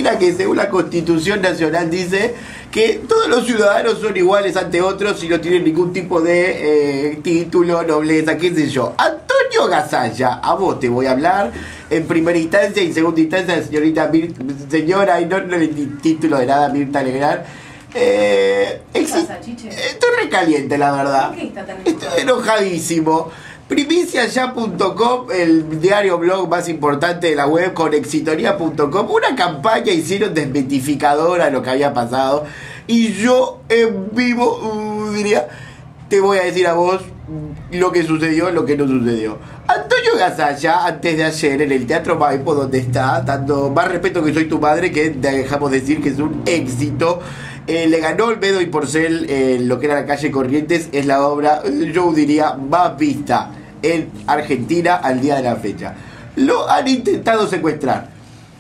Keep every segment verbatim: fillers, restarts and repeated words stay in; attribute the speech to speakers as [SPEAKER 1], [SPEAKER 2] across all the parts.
[SPEAKER 1] Una que según la Constitución Nacional dice que todos los ciudadanos son iguales ante otros y no tienen ningún tipo de eh, título, nobleza, qué sé yo. Antonio Gasalla, a vos te voy a hablar en primera instancia y en segunda instancia la señorita Mir señora, y no, no le di título de nada, Mirta Legrand. Eh,
[SPEAKER 2] ¿Qué pasa, Chiche?
[SPEAKER 1] Estoy recaliente, la verdad.
[SPEAKER 2] ¿Por qué está tan enojado?
[SPEAKER 1] Estoy enojadísimo. primicia ya punto com, el diario blog más importante de la web, con exitoria punto com, una campaña hicieron desmitificadora de lo que había pasado. Y yo en vivo uh, diría, te voy a decir a vos lo que sucedió, lo que no sucedió. Antonio Gasalla, antes de ayer, en el Teatro Maipo, donde está, dando más respeto que soy tu madre, que dejamos decir que es un éxito, eh, le ganó Olmedo y Porcel eh, lo que era la calle Corrientes. Es la obra, yo diría, más vista en Argentina al día de la fecha. Lo han intentado secuestrar.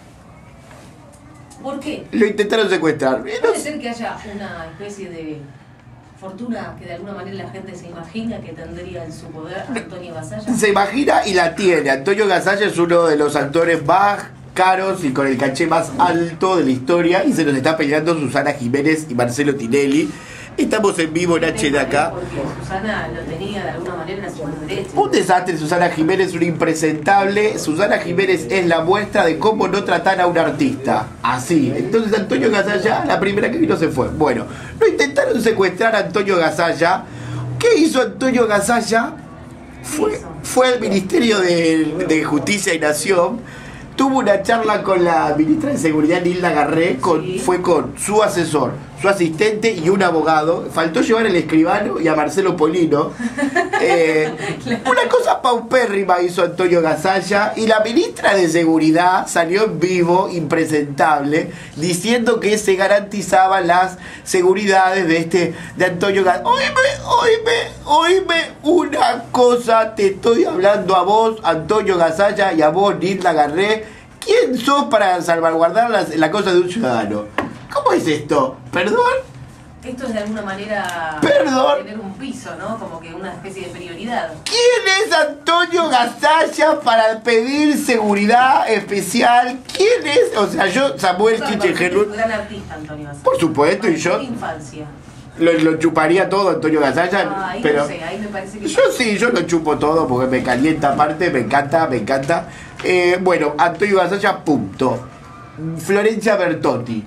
[SPEAKER 2] ¿Por qué?
[SPEAKER 1] Lo intentaron secuestrar.
[SPEAKER 2] Puede ser que haya una especie de fortuna que de alguna manera la gente se imagina que tendría en su poder Antonio Gasalla.
[SPEAKER 1] Se imagina y la tiene. Antonio Gasalla es uno de los actores más caros y con el caché más alto de la historia, y se nos está peleando Susana Jiménez y Marcelo Tinelli. Estamos en vivo en H D acá.
[SPEAKER 2] Porque Susana lo tenía de alguna manera a su mano derecha.
[SPEAKER 1] Un desastre. Susana Jiménez, un impresentable. Susana Jiménez es la muestra de cómo no tratar a un artista. Así. Entonces Antonio Gasalla, la primera que vino se fue. Bueno, no intentaron secuestrar a Antonio Gasalla. ¿Qué hizo Antonio Gasalla? Fue, fue al Ministerio de, de Justicia y Nación. Tuvo una charla con la ministra de Seguridad, Nilda Garré, con, sí. Fue con su asesor, su asistente y un abogado. Faltó llevar al escribano y a Marcelo Polino. Eh, claro. Una cosa paupérrima hizo Antonio Gasalla, y la ministra de Seguridad salió en vivo, impresentable, diciendo que se garantizaban las seguridades de este de Antonio Gasalla. Oíme, oíme, oíme una cosa, te estoy hablando a vos, Antonio Gasalla, y a vos, Nilda Garré. ¿Quién sos para salvaguardar la, la cosa de un ciudadano? ¿Cómo es esto? ¿Perdón?
[SPEAKER 2] Esto es de alguna manera
[SPEAKER 1] ¿Perdón?
[SPEAKER 2] Tener un piso, ¿no? Como que una especie de prioridad.
[SPEAKER 1] ¿Quién es Antonio Gasalla para pedir seguridad especial? ¿Quién es? O sea, yo, Samuel Chiche Gerú.
[SPEAKER 2] Es un gran artista, Antonio Gasalla.
[SPEAKER 1] Por supuesto, y yo.
[SPEAKER 2] Infancia.
[SPEAKER 1] Lo, lo chuparía todo Antonio Gasalla,
[SPEAKER 2] ah, ahí
[SPEAKER 1] pero
[SPEAKER 2] no sé, ahí me parece que
[SPEAKER 1] yo sí, yo lo chupo todo porque me calienta aparte, me encanta, me encanta. Eh, bueno, Antonio Gasalla, punto. Florencia Bertotti.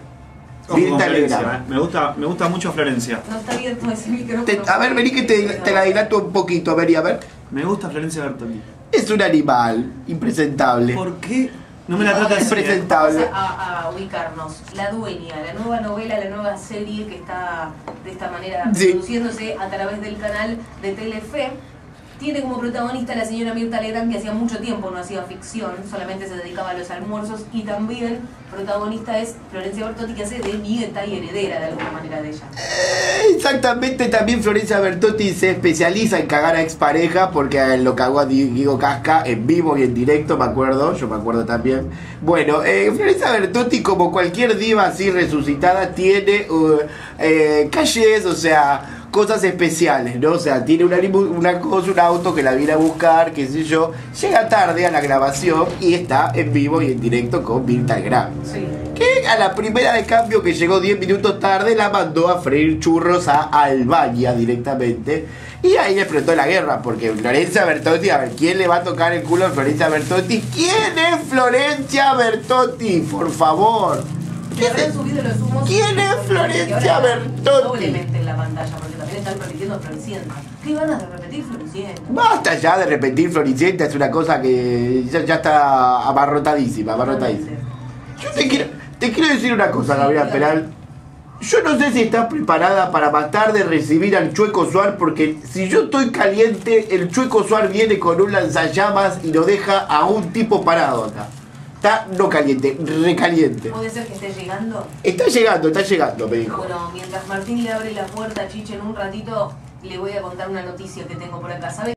[SPEAKER 3] Florencia, me gusta, me gusta mucho Florencia.
[SPEAKER 2] No está abierto ese micrófono.
[SPEAKER 1] Te, a ver, vení que te, te la dilato un poquito, a ver y a ver.
[SPEAKER 3] Me gusta Florencia Bertotti.
[SPEAKER 1] Es un animal impresentable.
[SPEAKER 3] ¿Por qué? No me la trata así.
[SPEAKER 1] Impresentable.
[SPEAKER 2] Vamos a, a ubicarnos. La Dueña, la nueva novela, la nueva serie que está de esta manera
[SPEAKER 1] sí.
[SPEAKER 2] produciéndose a través del canal de Telefe. Tiene como protagonista a la señora Mirta Legrand, que hacía mucho tiempo no hacía ficción, solamente se dedicaba a los almuerzos, y también protagonista es Florencia Bertotti, que hace de nieta y heredera de alguna manera de ella.
[SPEAKER 1] Eh, exactamente, también Florencia Bertotti se especializa en cagar a expareja, porque lo cagó a Diego Casca en vivo y en directo, me acuerdo, yo me acuerdo también. Bueno, eh, Florencia Bertotti, como cualquier diva así resucitada, tiene uh, eh, calles, o sea, cosas especiales, ¿no? O sea, tiene una, una cosa, un auto que la viene a buscar, qué sé yo, llega tarde a la grabación y está en vivo y en directo con Mirta Legrand.
[SPEAKER 2] Sí.
[SPEAKER 1] Que a la primera de cambio, que llegó diez minutos tarde, la mandó a freír churros a Albania directamente. Y ahí explotó la guerra, porque Florencia Bertotti, a ver, ¿quién le va a tocar el culo a Florencia Bertotti? ¿Quién es Florencia Bertotti? Por favor.
[SPEAKER 2] ¿Quién es,
[SPEAKER 1] ¿Quién es Florencia Bertotti?
[SPEAKER 2] Doblemente en la pantalla, porque también están repitiendo Floricienta. ¿Qué ganas de repetir Floricienta?
[SPEAKER 1] Basta ya de repetir Floricienta, es una cosa que ya, ya está abarrotadísima, abarrotadísima. Yo te quiero, te quiero decir una cosa, Gabriela Peral. Yo no sé si estás preparada para más tarde recibir al Chueco Suar, porque si yo estoy caliente, el Chueco Suar viene con un lanzallamas y lo deja a un tipo parado acá. Está no caliente, recaliente.
[SPEAKER 2] ¿Puede ser que esté llegando?
[SPEAKER 1] Está llegando, está llegando, me dijo.
[SPEAKER 2] Bueno, mientras Martín le abre la puerta a Chiche en un ratito, le voy a contar una noticia que tengo por acá. ¿Sabe?